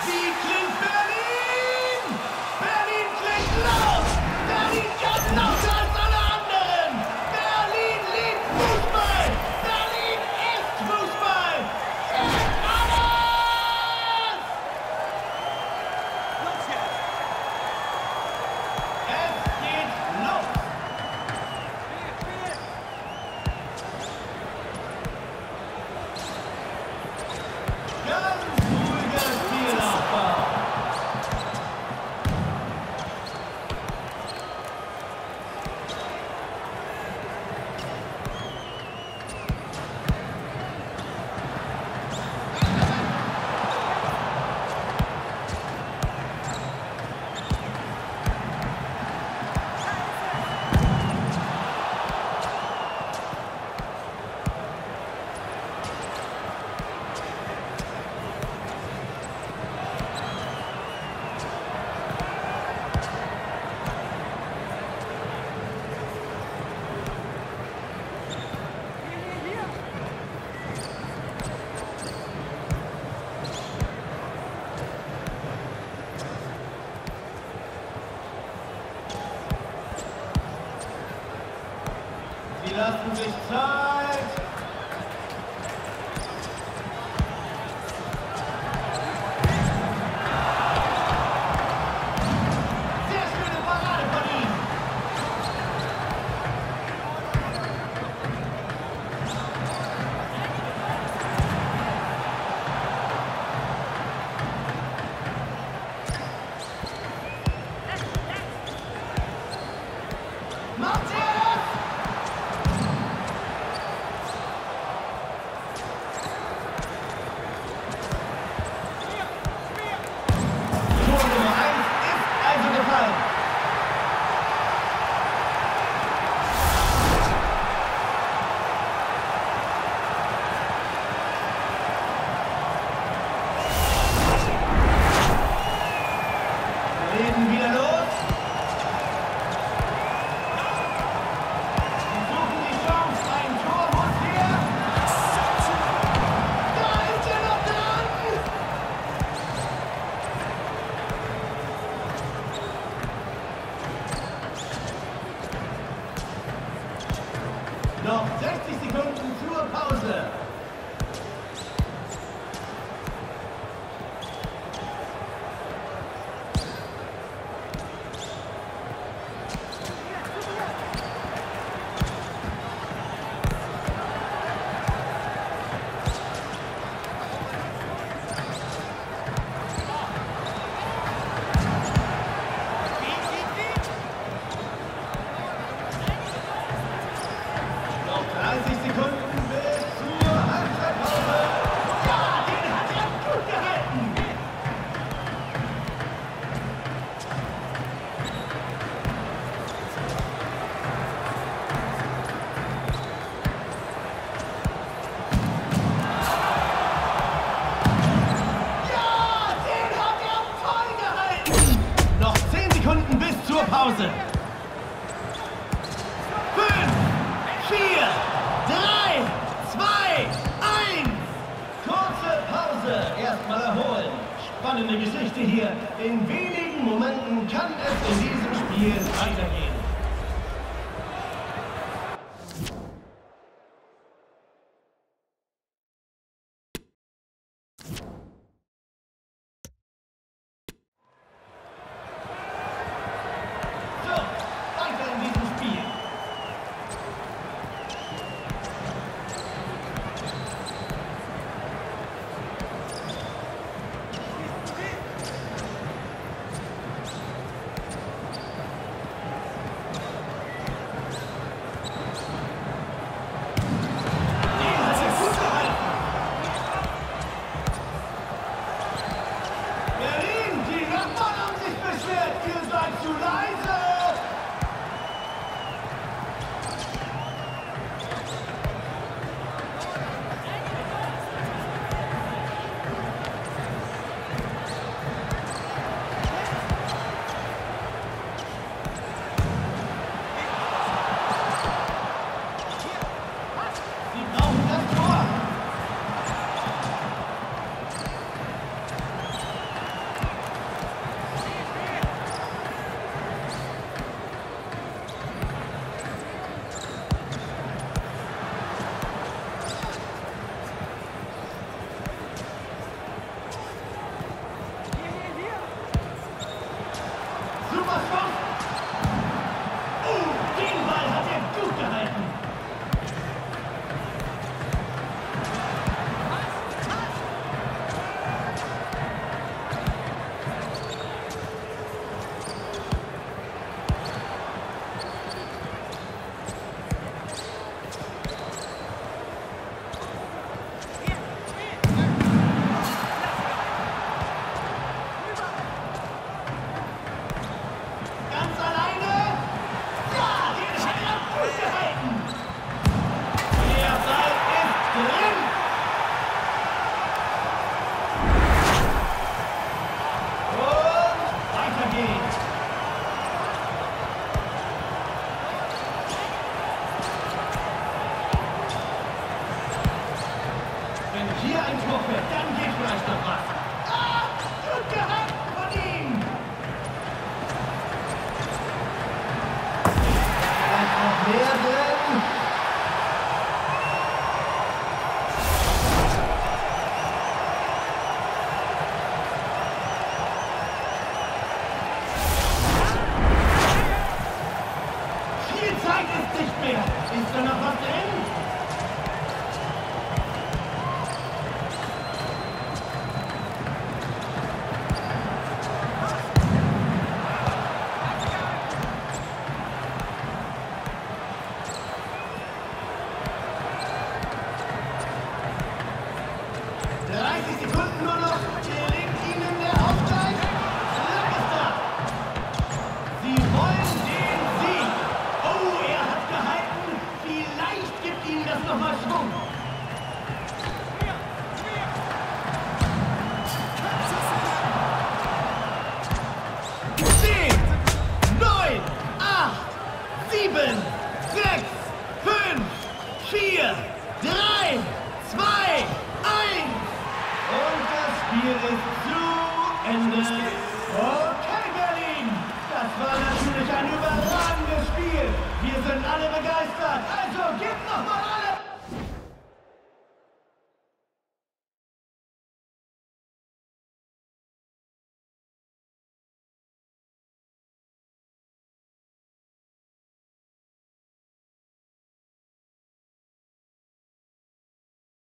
Wie klingt Berlin? Berlin klingt laut! Berlin kann lauter als alle anderen! Berlin liebt Fußball! Berlin ist Fußball! Ist alles! Los jetzt! Es geht los! Ganz ruhiger Spielaufbau. Sie lassen sich Zeit. Sehr schöne Parade von ihm. Macht er es? Tor Nummer 1 ist also gefallen. Reden wieder los. Sie suchen die Chance. Ein Tor muss her. Da ist er noch dran. Noch 60 Sekunden zur Pause. Noch 30 Sekunden bis zur Halbzeitpause. Ja, den hat er gut gehalten. Ja, den hat er voll gehalten. Noch 10 Sekunden bis zur Pause. 5, 4, 3, 2, 1. Kurze Pause. Erstmal erholen. Spannende Geschichte hier. In wenigen Momenten kann es in diesem Spiel weitergehen. So, weiter in diesem Spiel. Den hat er gut gehalten. Berlin, die Nachbarn haben sich beschwert. Ihr seid zu leise. Sie brauchen das Tor. Spiel ist zu Ende. Okay, Berlin. Das war natürlich ein überragendes Spiel. Wir sind alle begeistert. Also gib